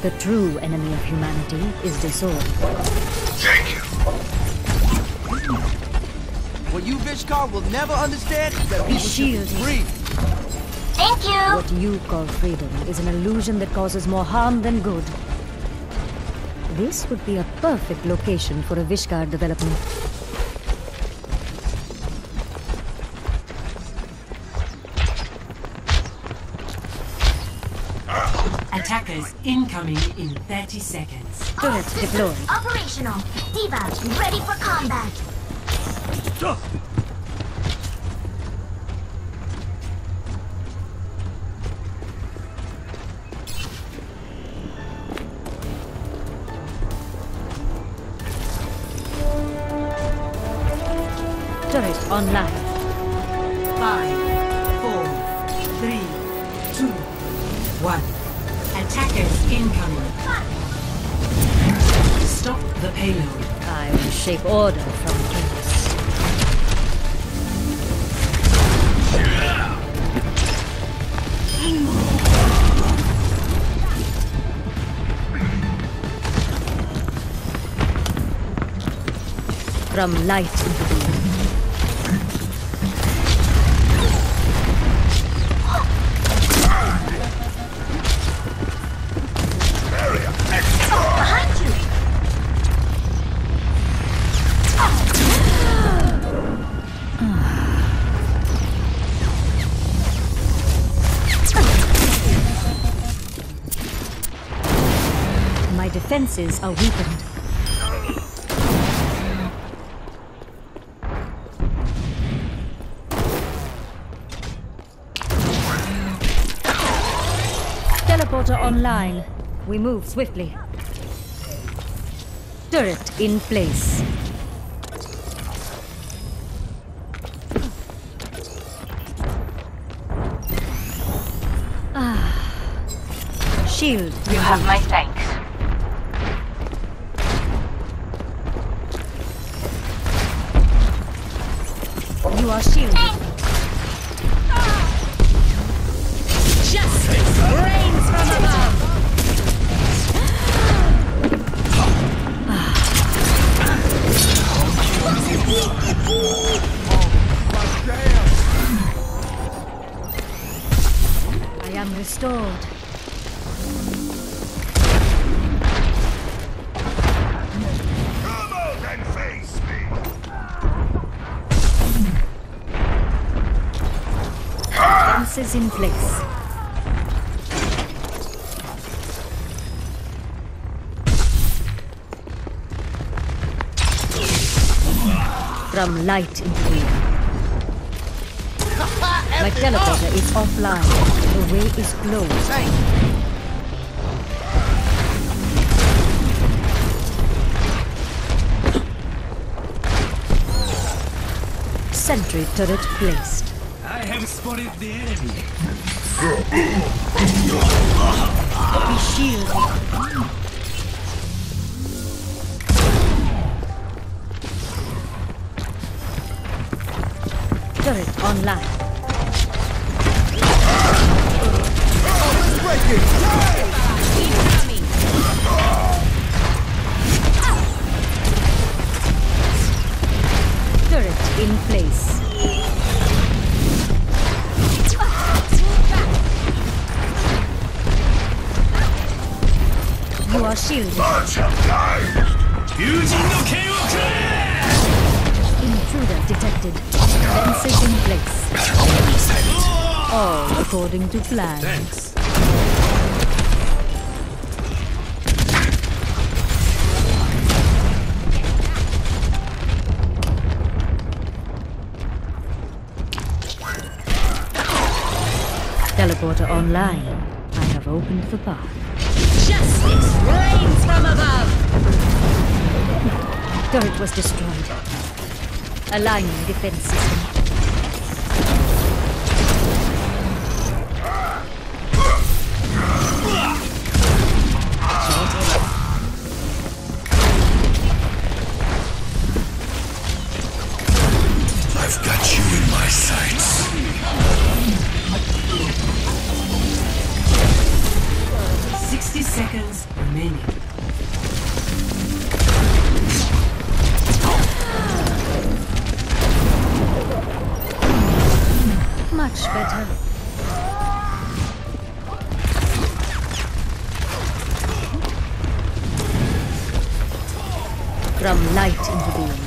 The true enemy of humanity is disorder. Thank you. What you Vishkar will never understand is that people should be free. Thank you! What you call freedom is an illusion that causes more harm than good. This would be a perfect location for a Vishkar development. Attackers incoming in 30 seconds. Turret deployed. Operational. Diva, ready for combat. Turret online. 5, 4, 3, 2, 1. Attackers incoming. Stop the payload. I will shape order from chaos. From light into being. My defenses are weakened. Teleporter online. We move swiftly. Turret in place. Shield. You have my thanks. You are shielded. Justice reigns from above. I am restored. Come out and face me. Defenses in place. From light into being. My teleporter is offline. The way is closed. Sentry turret placed. I have spotted the enemy. Be shielded. Turret online. Turret in place. You are shielded. Intruder detected. Fences in place. All according to plan. Thanks. Teleporter online. I have opened the path. Justice reigns from above. Turret was destroyed. Aligning defense system. I've got you in my sights. 60 seconds. seconds remaining. Much better. From light into being.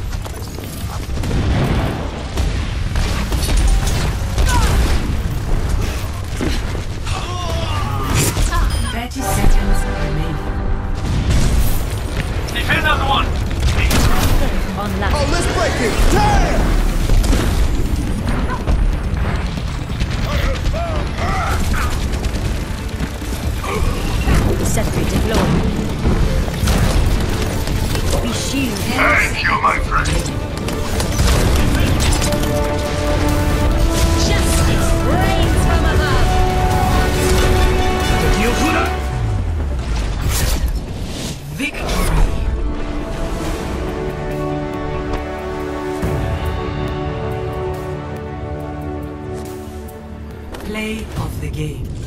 30 seconds remaining. Defenders 1. On light. Oh, let's break it! Damn! Sentry deployed. Be shielded. Thank you, my friend. Justice reigns from above. Victory. Play of the game.